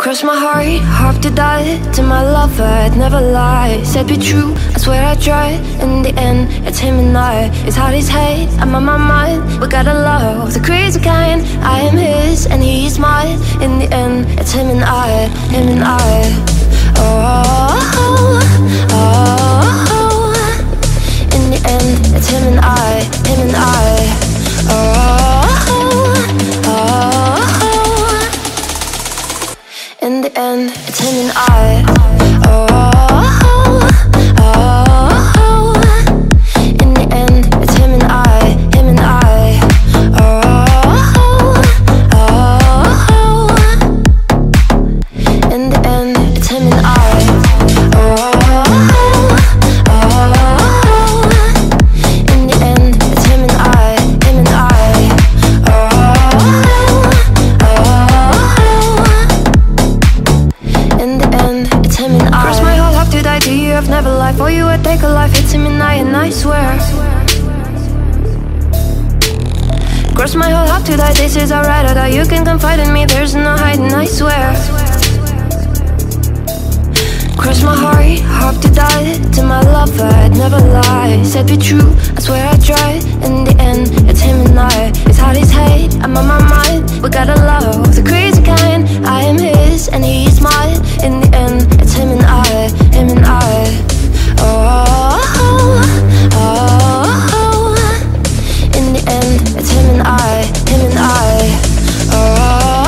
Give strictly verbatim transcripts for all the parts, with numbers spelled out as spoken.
Cross my heart, hope to die. To my lover, I'd never lie. Said be true, I swear I tried. In the end, it's him and I. It's hard as hate, I'm on my mind. We got a love, the crazy kind. I am his and he's mine. In the end, it's him and I, him and I. Oh, oh, oh. In the end, it's him and I, him and I. Oh, oh, oh. In the end, it's him and I. Oh, oh, oh. In the end, it's him and I, him and I. Oh, oh, oh. In the end, it's him and I. Oh, oh. In the end, it's him and I, him and I. Oh, oh. In the end, it's him and I. Cross my whole heart to die to you, I've never lied. For you, I take a life, it's him and I, and I swear. Cross my whole heart to die, this is alright. Although you can confide in me, there's no hiding, I swear. Cross my heart, hope to die. To my lover, I'd never lie. Said be true, I swear I tried. In the end, it's him and I. It's hard as hate, I'm on my mind. We got a love, the crazy kind. I am his and he's mine. In the end, it's him and I, him and I. Oh, oh, oh. In the end, it's him and I, him and I. Oh,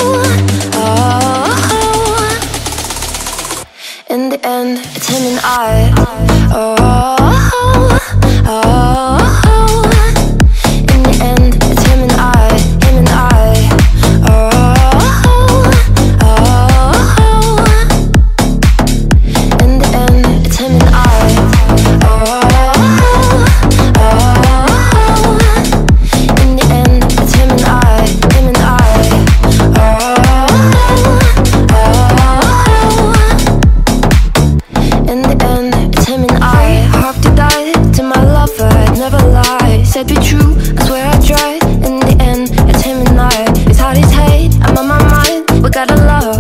oh, oh. In the end, it's him and I. Oh, oh, oh. In the end, it's him and I, him and I. Oh, oh. In the end, it's him and I. Oh, oh. In the end, it's him and I, him and I. Oh, oh. In the end, it's him and I. Hope to die. To my lover, I'd never lie. Said be true, I swear I tried. In the end, it's him and I. It's hard as hate, I'm on my mind. We got a love,